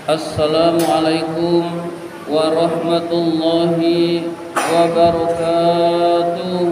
Assalamualaikum warahmatullahi wabarakatuh.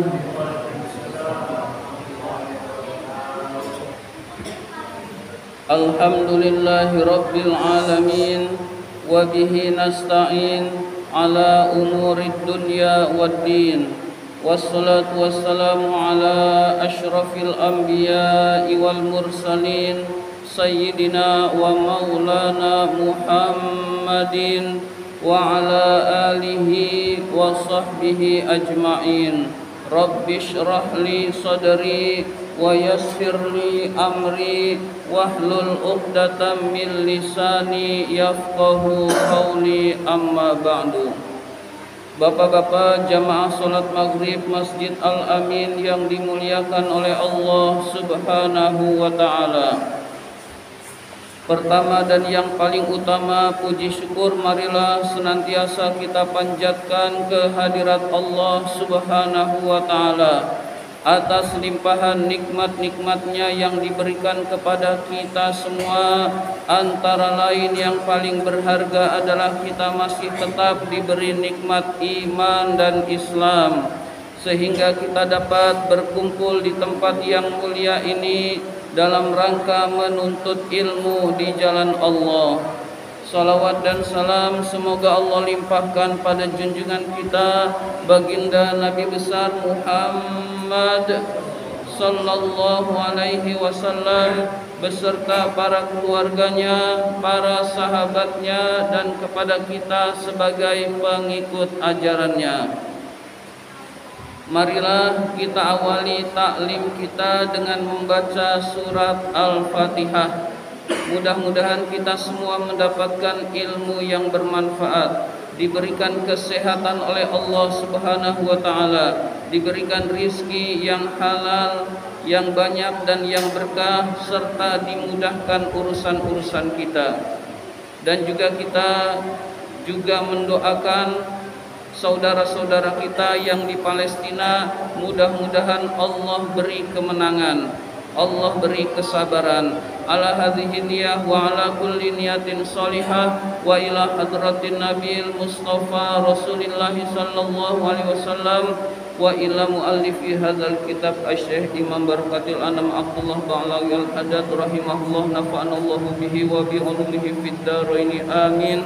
Alhamdulillahi rabbil alamin, wa bihi nasta'in ala umurid dunya waddin. Wassalatu wassalamu ala ashrafil anbiya'i wal mursalin, Sayyidina wa maulana Muhammadin wa ala alihi wa sahbihi ajma'in. Rabbi shrah li sadri wa yassir li amri wahlul 'uqdatam min lisani yafqahu qawli, amma ba'du. Bapak-bapak jamaah salat maghrib Masjid Al-Amin yang dimuliakan oleh Allah Subhanahu wa ta'ala. Pertama dan yang paling utama, puji syukur marilah senantiasa kita panjatkan kehadirat Allah Subhanahu wa ta'ala atas limpahan nikmat-nikmatnya yang diberikan kepada kita semua. Antara lain yang paling berharga adalah kita masih tetap diberi nikmat iman dan Islam, sehingga kita dapat berkumpul di tempat yang mulia ini dalam rangka menuntut ilmu di jalan Allah. Salawat dan salam semoga Allah limpahkan pada junjungan kita baginda Nabi besar Muhammad sallallahu alaihi wasallam beserta para keluarganya, para sahabatnya, dan kepada kita sebagai pengikut ajarannya. Marilah kita awali taklim kita dengan membaca surat Al-Fatihah. Mudah-mudahan kita semua mendapatkan ilmu yang bermanfaat, diberikan kesehatan oleh Allah Subhanahu wa ta'ala, diberikan rizki yang halal, yang banyak dan yang berkah, serta dimudahkan urusan-urusan kita. Dan juga kita mendoakan saudara-saudara kita yang di Palestina, mudah-mudahan Allah beri kemenangan, Allah beri kesabaran. Ala hadhihi niyah wa ala kulli niyatin salihah wa ila hadratin Nabil Mustafa Rasulillah sallallahu alaihi wasallam wa ila muallifi hadzal kitab Asy-Syaikh Imam Barakatil Anam Abdullah Ba'alawi al-Haddad rahimahullah, nafa'anallahu bihi wa bi ulumihi fid dharain amin.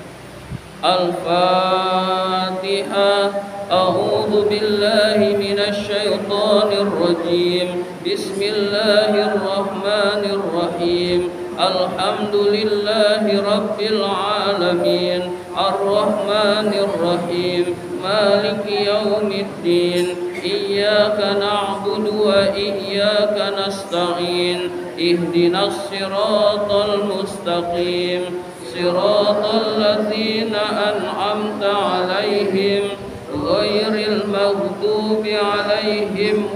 Al-Fatihah. A'udzu billahi minasy syaithanir rajim. Bismillahirrahmanirrahim. Alhamdulillahi rabbil alamin. Arrahmanir rahim. Maliki yaumiddin. Iyyaka na'budu wa iyyaka nasta'in. Ihdinas siratal mustaqim. Siratal ladzina an'amta 'alaihim ghairil maghdubi 'alaihim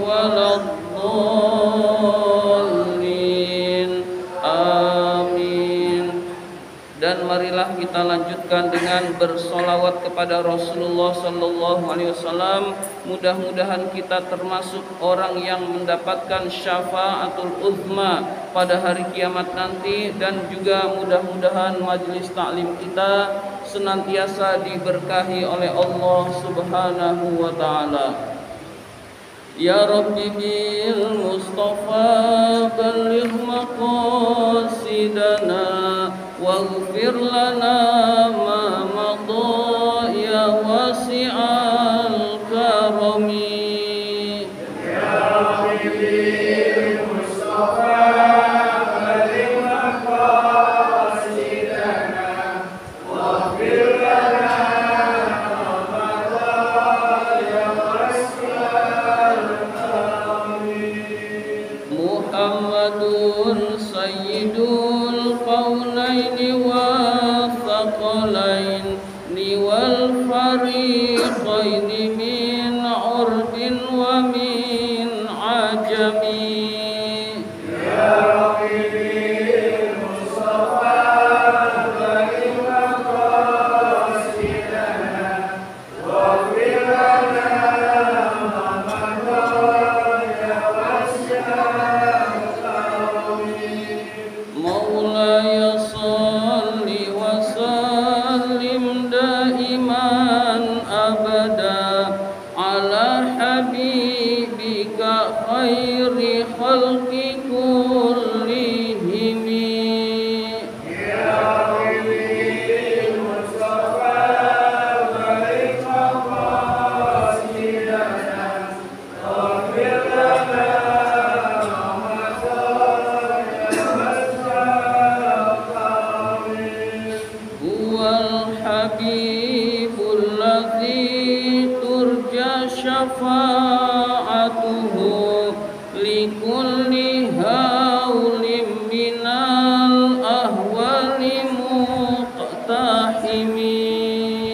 waladdallin. Amin. Dan marilah kita lanjutkan dengan bersolawat kepada Rasulullah sallallahu alaihi wasallam. Mudah-mudahan kita termasuk orang yang mendapatkan syafaatul uzma pada hari kiamat nanti, dan juga mudah-mudahan majelis taklim kita senantiasa diberkahi oleh Allah Subhanahu wa ta'ala. Ya Rabbi bil Mustafa balligh maqasidana waghfir lana ma madha ya wasi'al karami. Ya Rabbi bil Mustafa balligh maqasidana waghfir lana ma madha ya wasi'al karami. Muhammadun sayyidul qawlaini wa thaqalaini wal fariqaini min urdin wa min ajami. Ya Rabbi bil Mustafa balligh maqasidana waghfir lana ma madha ya wasi'al karami. Maulaya salli wa habibika khairi khalqi kullihim. Syafa'atuhu likulli haulim minal ahwali muqtahimi.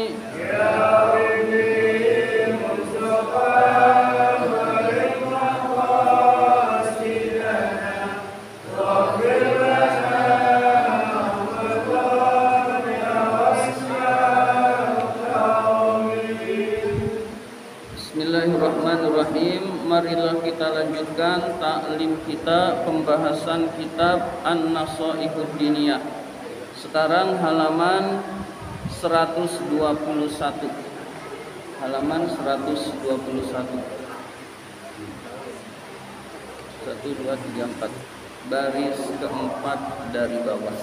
Bismillahirrahmanirrahim. Marilah kita lanjutkan taklim kita, pembahasan kitab An-Nasaihud Diniyah. Sekarang halaman 121. Halaman 121. 1, 2, 3, 4. Baris keempat dari bawah.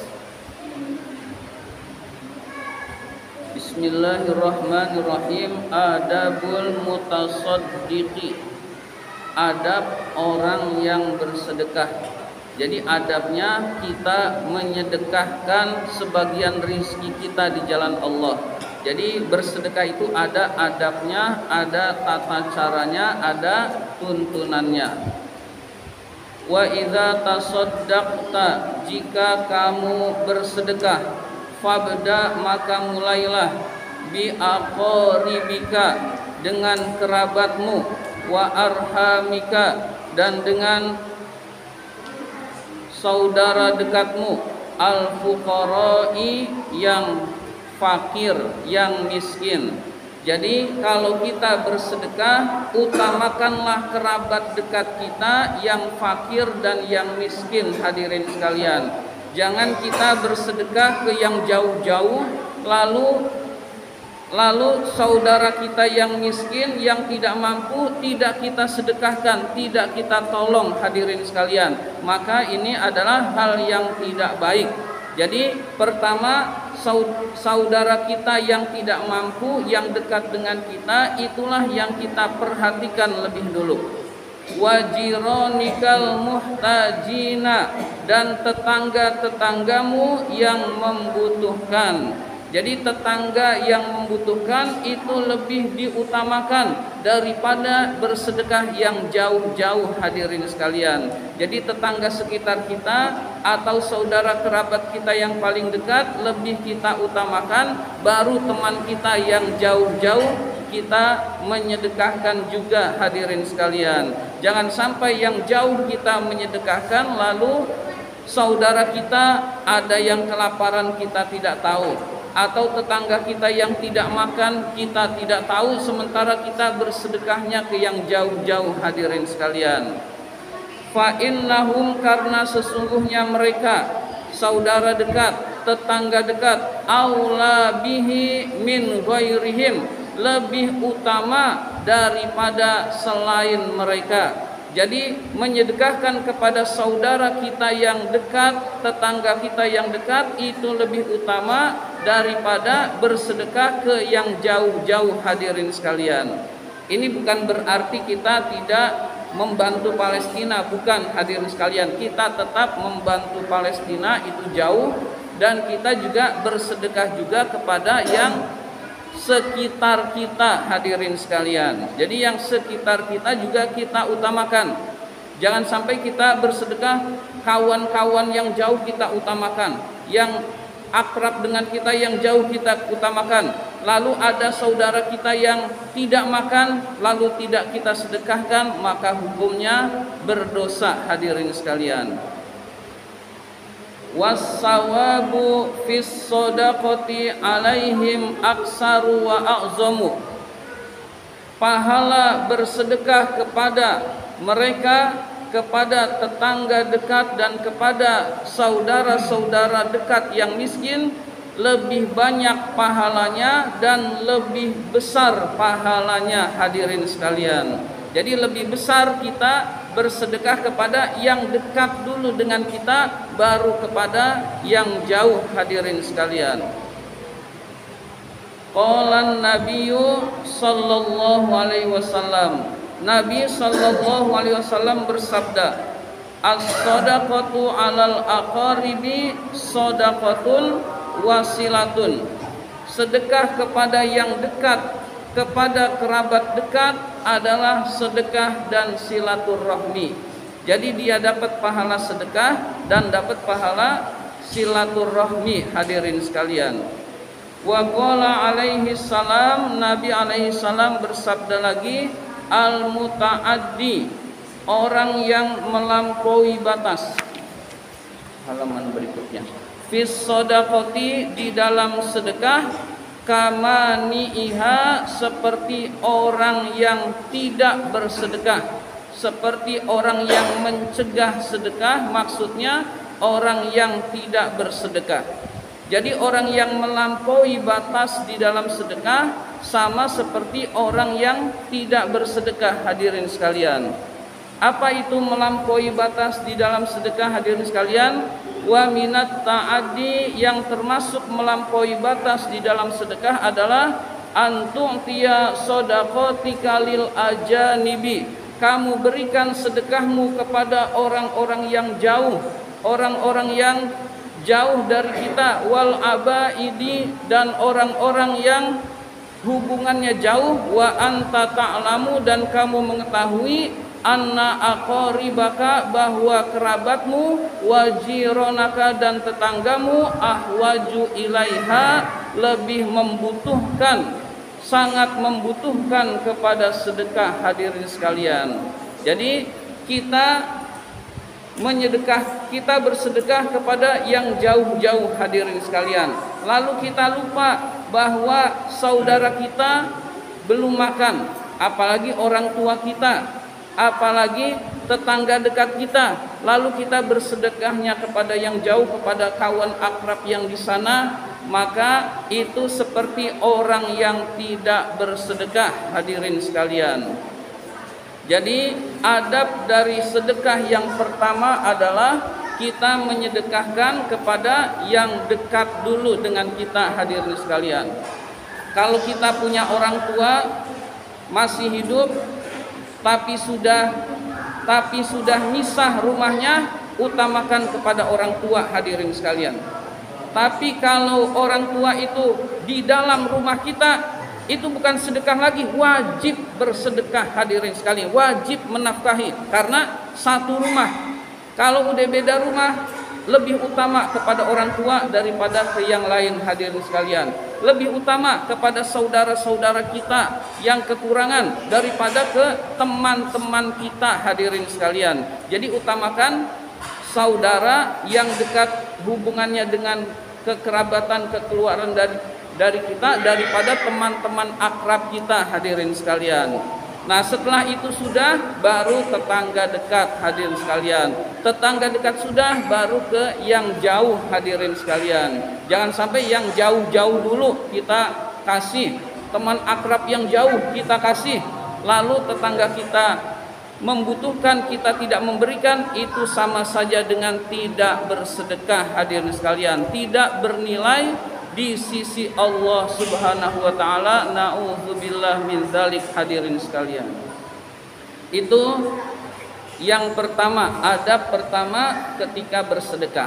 Bismillahirrahmanirrahim. Adabul mutasaddiqi. Adab orang yang bersedekah. Jadi adabnya kita menyedekahkan sebagian rizki kita di jalan Allah. Jadi bersedekah itu ada adabnya, ada tata caranya, ada tuntunannya. Wa idza tasaddaqta, jika kamu bersedekah, fabda, maka mulailah, bi aqribika, dengan kerabatmu, wa arhamika, dan dengan saudara dekatmu, al fuqara'i, yang fakir, yang miskin. Jadi kalau kita bersedekah, utamakanlah kerabat dekat kita yang fakir dan yang miskin, hadirin sekalian. Jangan kita bersedekah ke yang jauh-jauh, lalu saudara kita yang miskin, yang tidak mampu, tidak kita sedekahkan, tidak kita tolong, hadirin sekalian. Maka ini adalah hal yang tidak baik. Jadi pertama, saudara kita yang tidak mampu, yang dekat dengan kita, itulah yang kita perhatikan lebih dulu. Wajironikal muhtajina, dan tetangga-tetanggamu yang membutuhkan. Jadi tetangga yang membutuhkan itu lebih diutamakan daripada bersedekah yang jauh-jauh, hadirin sekalian. Jadi tetangga sekitar kita atau saudara kerabat kita yang paling dekat lebih kita utamakan, baru teman kita yang jauh-jauh kita menyedekahkan juga, hadirin sekalian. Jangan sampai yang jauh kita menyedekahkan, lalu saudara kita ada yang kelaparan kita tidak tahu, atau tetangga kita yang tidak makan kita tidak tahu, sementara kita bersedekahnya ke yang jauh-jauh, hadirin sekalian. Fa innahum, karena sesungguhnya mereka, saudara dekat, tetangga dekat, aula bihi min ghairihim, lebih utama daripada selain mereka. Jadi menyedekahkan kepada saudara kita yang dekat, tetangga kita yang dekat, itu lebih utama daripada bersedekah ke yang jauh-jauh, hadirin sekalian. Ini bukan berarti kita tidak membantu Palestina, bukan, hadirin sekalian. Kita tetap membantu Palestina, itu jauh, dan kita juga bersedekah juga kepada yang sekitar kita, hadirin sekalian. Jadi yang sekitar kita juga kita utamakan. Jangan sampai kita bersedekah kawan-kawan yang jauh kita utamakan, yang akrab dengan kita yang jauh kita utamakan. Lalu ada saudara kita yang tidak makan, lalu tidak kita sedekahkan, maka hukumnya berdosa, hadirin sekalian. Wassawabu fis shadaqati alaihim aksaru wa a'zamu. Pahala bersedekah kepada mereka, kepada tetangga dekat dan kepada saudara-saudara dekat yang miskin, lebih banyak pahalanya dan lebih besar pahalanya, hadirin sekalian. Jadi lebih besar kita bersedekah kepada yang dekat dulu dengan kita, baru kepada yang jauh, hadirin sekalian. Qala Nabiyyu sallallahu alaihi wasallam. Nabi sallallahu alaihi wasallam bersabda, "As-shadaqatu 'alal aqaribi shadaqatun wasilatun." Sedekah kepada yang dekat, kepada kerabat dekat adalah sedekah dan silaturahmi. Jadi dia dapat pahala sedekah dan dapat pahala silaturahmi, hadirin sekalian. Wa qala alaihi salam, Nabi alaihi salam bersabda lagi, al-muta'addi, orang yang melampaui batas. Halaman berikutnya. Fis shadaqati, di dalam sedekah, kamani'iha, seperti orang yang tidak bersedekah, seperti orang yang mencegah sedekah, maksudnya orang yang tidak bersedekah. Jadi orang yang melampaui batas di dalam sedekah sama seperti orang yang tidak bersedekah, hadirin sekalian. Apa itu melampaui batas di dalam sedekah, hadirin sekalian? Wa minat ta'addi, yang termasuk melampaui batas di dalam sedekah adalah antu'tiya shadaqatika lil ajanibi, kamu berikan sedekahmu kepada orang-orang yang jauh, orang-orang yang jauh dari kita, wal abaidi, dan orang-orang yang hubungannya jauh, wa anta ta'lamu, dan kamu mengetahui, anna aqaribaka, bahwa kerabatmu, wajironaka, dan tetanggamu, ahwaju ilaiha, lebih membutuhkan, sangat membutuhkan kepada sedekah, hadirin sekalian. Jadi kita menyedekah, kita bersedekah kepada yang jauh-jauh, hadirin sekalian. Lalu kita lupa bahwa saudara kita belum makan, apalagi orang tua kita, apalagi tetangga dekat kita. Lalu kita bersedekahnya kepada yang jauh, kepada kawan akrab yang di sana, maka itu seperti orang yang tidak bersedekah, hadirin sekalian. Jadi adab dari sedekah yang pertama adalah kita menyedekahkan kepada yang dekat dulu dengan kita, hadirin sekalian. Kalau kita punya orang tua masih hidup tapi sudah misah rumahnya, utamakan kepada orang tua, hadirin sekalian. Tapi kalau orang tua itu di dalam rumah kita, itu bukan sedekah lagi, wajib bersedekah, hadirin sekalian, wajib menafkahi, karena satu rumah. Kalau udah beda rumah, lebih utama kepada orang tua daripada ke yang lain, hadirin sekalian. Lebih utama kepada saudara-saudara kita yang kekurangan daripada ke teman-teman kita, hadirin sekalian. Jadi utamakan saudara yang dekat hubungannya dengan kekerabatan, kekeluargaan dari kita, daripada teman-teman akrab kita, hadirin sekalian. Nah, setelah itu sudah, baru tetangga dekat, hadirin sekalian. Tetangga dekat sudah, baru ke yang jauh, hadirin sekalian. Jangan sampai yang jauh-jauh dulu kita kasih, teman akrab yang jauh kita kasih, lalu tetangga kita membutuhkan, kita tidak memberikan, itu sama saja dengan tidak bersedekah, hadirin sekalian. Tidak bernilai di sisi Allah Subhanahu wa taala. Na'udzubillah min dzalik, hadirin sekalian. Itu yang pertama, adab pertama ketika bersedekah.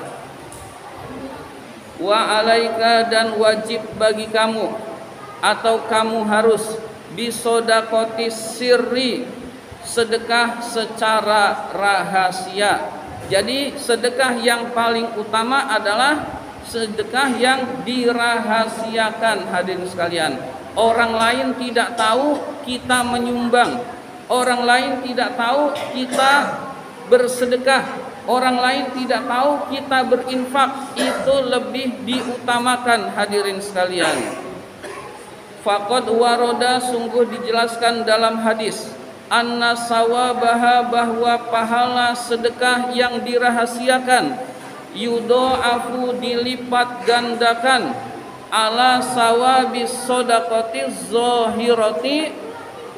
Wa alaika, dan wajib bagi kamu atau kamu harus bisodaqoti sirri, sedekah secara rahasia. Jadi sedekah yang paling utama adalah sedekah yang dirahasiakan, hadirin sekalian. Orang lain tidak tahu kita menyumbang, orang lain tidak tahu kita bersedekah, orang lain tidak tahu kita berinfak. Itu lebih diutamakan, hadirin sekalian. Faqad waroda, sungguh dijelaskan dalam hadis, anna sawabaha, bahwa pahala sedekah yang dirahasiakan, yudha'afu, dilipat gandakan, ala sawabis shadaqati zahirati,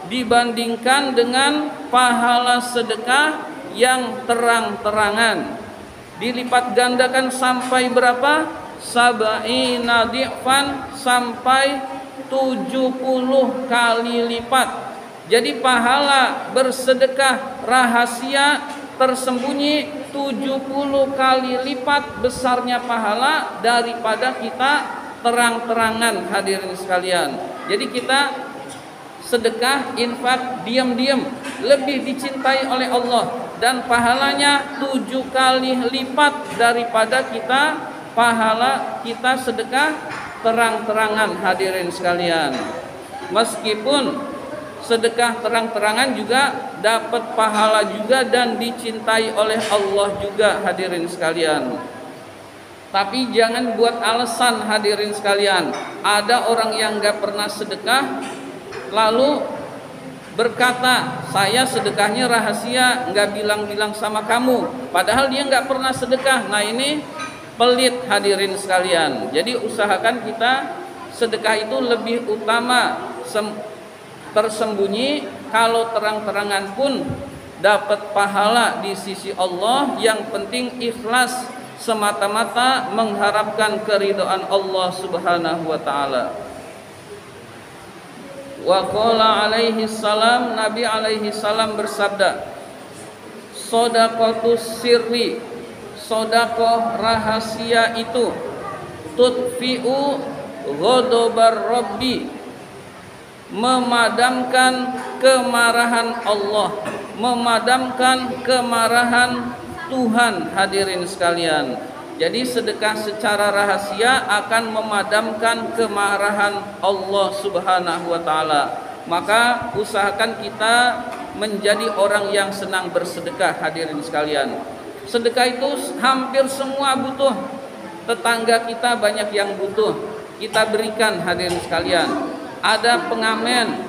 dibandingkan dengan pahala sedekah yang terang-terangan. Dilipat gandakan sampai berapa? Sab'ina di'fan, sampai 70 kali lipat. Jadi pahala bersedekah rahasia tersembunyi 70 kali lipat besarnya pahala daripada kita terang-terangan, hadirin sekalian. Jadi kita sedekah, infak, diam-diam lebih dicintai oleh Allah, dan pahalanya 7 kali lipat daripada pahala kita sedekah terang-terangan, hadirin sekalian. Meskipun sedekah terang-terangan juga dapat pahala juga dan dicintai oleh Allah juga, hadirin sekalian. Tapi jangan buat alasan, hadirin sekalian. Ada orang yang gak pernah sedekah lalu berkata, saya sedekahnya rahasia, gak bilang-bilang sama kamu, padahal dia gak pernah sedekah. Nah, ini pelit, hadirin sekalian. Jadi usahakan kita sedekah itu lebih utama tersembunyi. Kalau terang-terangan pun dapat pahala di sisi Allah. Yang penting ikhlas, semata-mata mengharapkan keridhaan Allah Subhanahu wa taala. Wa qala alaihi salam, Nabi alaihi salam bersabda, shadaqatus sirri, sedekah rahasia itu, tudfi'u ghadabar rabbi, memadamkan kemarahan Allah, memadamkan kemarahan Tuhan, hadirin sekalian. Jadi sedekah secara rahasia akan memadamkan kemarahan Allah Subhanahu wa taala. Maka usahakan kita menjadi orang yang senang bersedekah, hadirin sekalian. Sedekah itu hampir semua butuh. Tetangga kita banyak yang butuh, kita berikan, hadirin sekalian. Ada pengamen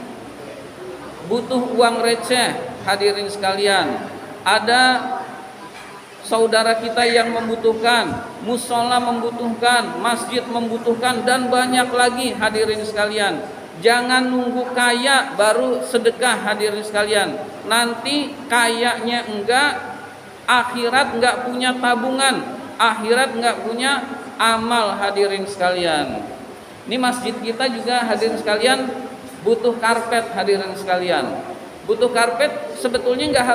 butuh uang receh, hadirin sekalian. Ada saudara kita yang membutuhkan, musola membutuhkan, masjid membutuhkan, dan banyak lagi, hadirin sekalian. Jangan nunggu kaya baru sedekah, hadirin sekalian. Nanti kayanya enggak, akhirat enggak punya tabungan, akhirat enggak punya amal, hadirin sekalian. Ini masjid kita juga, hadirin sekalian, butuh karpet, hadirin sekalian. Butuh karpet sebetulnya enggak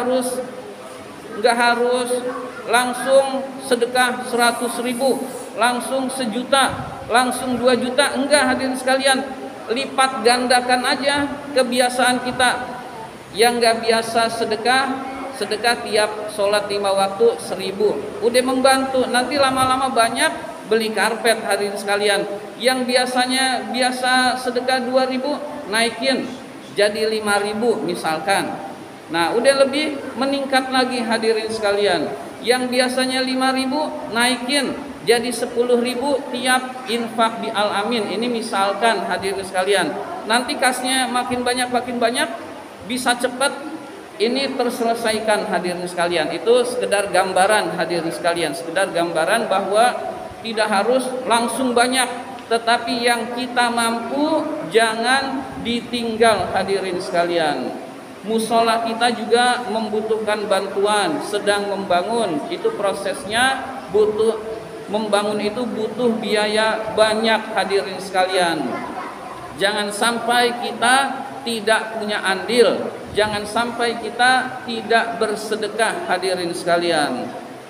harus langsung sedekah 100.000, langsung 1 juta, langsung 2 juta, enggak, hadirin sekalian. Lipat gandakan aja kebiasaan kita. Yang enggak biasa sedekah tiap sholat 5 waktu 1.000, udah membantu. Nanti lama-lama banyak beli karpet, hadirin sekalian. Yang biasanya biasa sedekah 2.000, naikin jadi 5.000 misalkan. Nah, udah lebih meningkat lagi, hadirin sekalian. Yang biasanya 5.000 naikin jadi 10.000 tiap infak di Al-Amin. Ini misalkan, hadirin sekalian. Nanti kasnya makin banyak bisa cepat ini terselesaikan, hadirin sekalian. Itu sekedar gambaran, hadirin sekalian. Sekedar gambaran bahwa tidak harus langsung banyak, tetapi yang kita mampu jangan ditinggal, hadirin sekalian. Musola kita juga membutuhkan bantuan, sedang membangun. Itu prosesnya membangun itu butuh biaya banyak, hadirin sekalian. Jangan sampai kita tidak punya andil, jangan sampai kita tidak bersedekah, hadirin sekalian.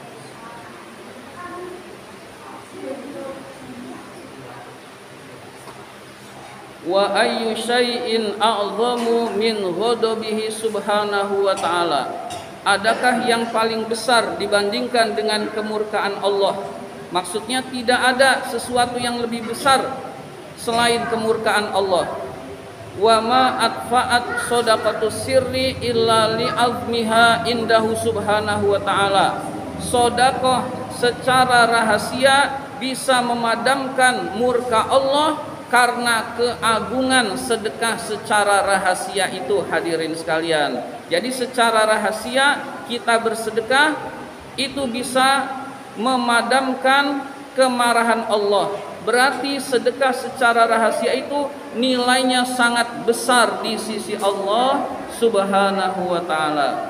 Wa ayyu syai'in a'zamu min ghadabihi subhanahu wa ta'ala. Adakah yang paling besar dibandingkan dengan kemurkaan Allah? Maksudnya tidak ada sesuatu yang lebih besar selain kemurkaan Allah. Wa ma atfa'at shadaqatus sirri illa li'azmiha indahu subhanahu wa ta'ala. Sedekah secara rahasia bisa memadamkan murka Allah karena keagungan sedekah secara rahasia itu, hadirin sekalian. Jadi secara rahasia kita bersedekah itu bisa memadamkan kemarahan Allah, Berarti sedekah secara rahasia itu nilainya sangat besar di sisi Allah Subhanahu wa taala.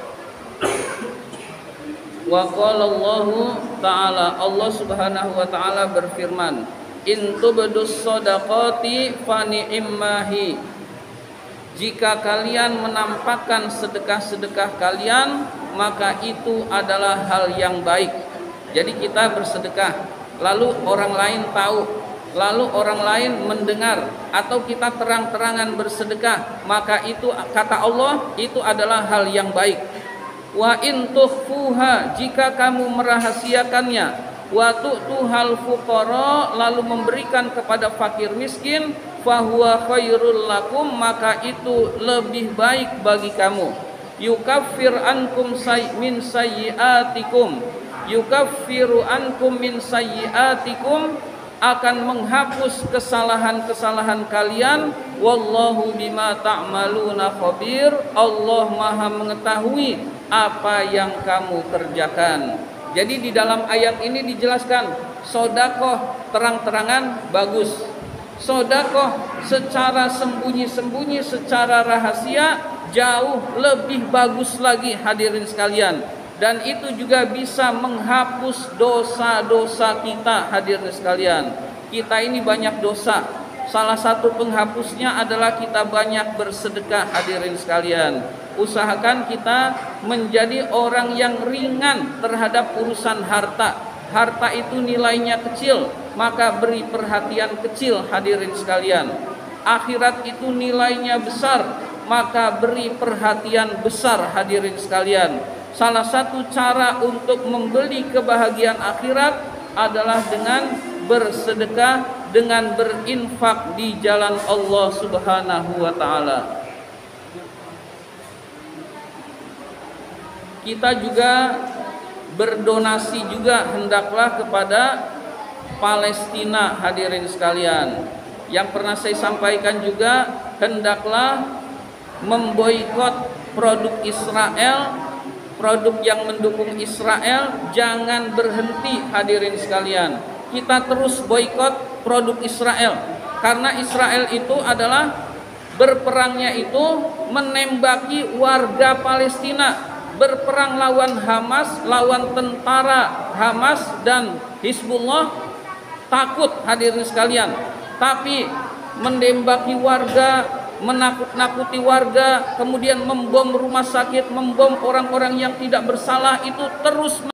Wa qala Allah taala, Allah Subhanahu wa taala berfirman, in tubdus shadaqati fa ni'mahi. Jika kalian menampakkan sedekah-sedekah kalian, maka itu adalah hal yang baik. Jadi kita bersedekah, lalu orang lain tahu, lalu orang lain mendengar, atau kita terang-terangan bersedekah, maka itu kata Allah itu adalah hal yang baik. Wa in tukhfuha, jika kamu merahasiakannya, wa tu'tuhal fuqara, lalu memberikan kepada fakir miskin, fahuwa khairul lakum, maka itu lebih baik bagi kamu. Yukaffir ankum min sayyiatikum, yukaffiru ankum min sayyiatikum, akan menghapus kesalahan-kesalahan kalian. Wallahu bima ta'maluna khabir, Allah Maha mengetahui apa yang kamu kerjakan. Jadi di dalam ayat ini dijelaskan, sedekah terang-terangan bagus, sedekah secara sembunyi-sembunyi, secara rahasia jauh lebih bagus lagi hadirin sekalian. Dan itu juga bisa menghapus dosa-dosa kita hadirin sekalian. Kita ini banyak dosa. Salah satu penghapusnya adalah kita banyak bersedekah hadirin sekalian. Usahakan kita menjadi orang yang ringan terhadap urusan harta. Harta itu nilainya kecil, maka beri perhatian kecil hadirin sekalian. Akhirat itu nilainya besar, maka beri perhatian besar hadirin sekalian. Salah satu cara untuk membeli kebahagiaan akhirat adalah dengan bersedekah, dengan berinfak di jalan Allah Subhanahu wa taala. Kita juga berdonasi juga hendaklah kepada Palestina hadirin sekalian. Yang pernah saya sampaikan juga, hendaklah memboikot produk Israel. Produk yang mendukung Israel jangan berhenti hadirin sekalian. Kita terus boikot produk Israel, karena Israel itu adalah berperangnya itu menembaki warga Palestina, berperang lawan Hamas, lawan tentara Hamas dan Hizbullah. Takut hadirin sekalian, tapi menembaki warga, menakut-nakuti warga, kemudian membom rumah sakit, membom orang-orang yang tidak bersalah, itu terus